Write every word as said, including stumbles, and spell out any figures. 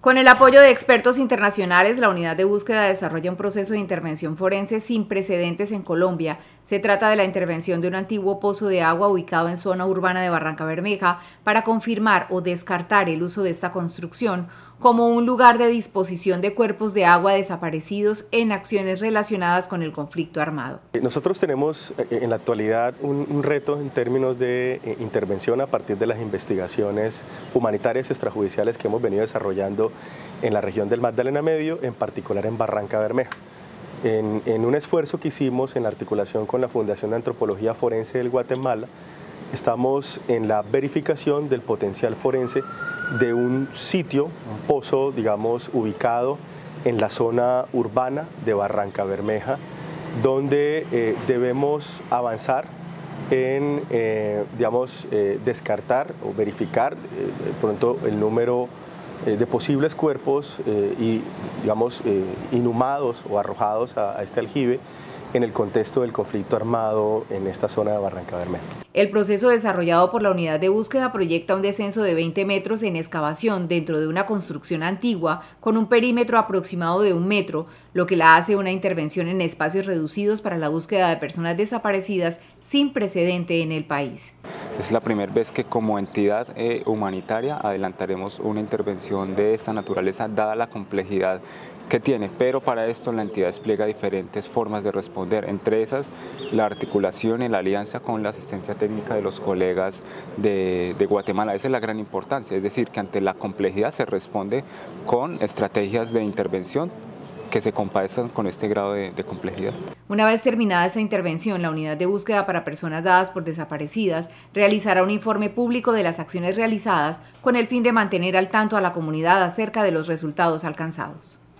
Con el apoyo de expertos internacionales, la Unidad de Búsqueda desarrolla un proceso de intervención forense sin precedentes en Colombia. Se trata de la intervención de un antiguo pozo de agua ubicado en zona urbana de Barrancabermeja para confirmar o descartar el uso de esta construcción como un lugar de disposición de cuerpos de agua desaparecidos en acciones relacionadas con el conflicto armado. Nosotros tenemos en la actualidad un, un reto en términos de intervención a partir de las investigaciones humanitarias extrajudiciales que hemos venido desarrollando en la región del Magdalena Medio, en particular en Barrancabermeja. En, en un esfuerzo que hicimos en articulación con la Fundación de Antropología Forense del Guatemala, estamos en la verificación del potencial forense de un sitio, un pozo, digamos, ubicado en la zona urbana de Barrancabermeja, donde eh, debemos avanzar en, eh, digamos, eh, descartar o verificar, eh, pronto el número eh, de posibles cuerpos eh, y, digamos, eh, inhumados o arrojados a, a este aljibe en el contexto del conflicto armado en esta zona de Barrancabermeja. El proceso desarrollado por la Unidad de Búsqueda proyecta un descenso de veinte metros en excavación dentro de una construcción antigua con un perímetro aproximado de un metro, lo que la hace una intervención en espacios reducidos para la búsqueda de personas desaparecidas sin precedente en el país. Es la primera vez que como entidad eh, humanitaria adelantaremos una intervención de esta naturaleza, dada la complejidad que tiene, pero para esto la entidad despliega diferentes formas de responder, entre esas la articulación y la alianza con la asistencia técnica de los colegas de, de Guatemala. Esa es la gran importancia, es decir, que ante la complejidad se responde con estrategias de intervención que se compadezcan con este grado de, de complejidad. Una vez terminada esta intervención, la Unidad de Búsqueda para Personas Dadas por Desaparecidas realizará un informe público de las acciones realizadas con el fin de mantener al tanto a la comunidad acerca de los resultados alcanzados.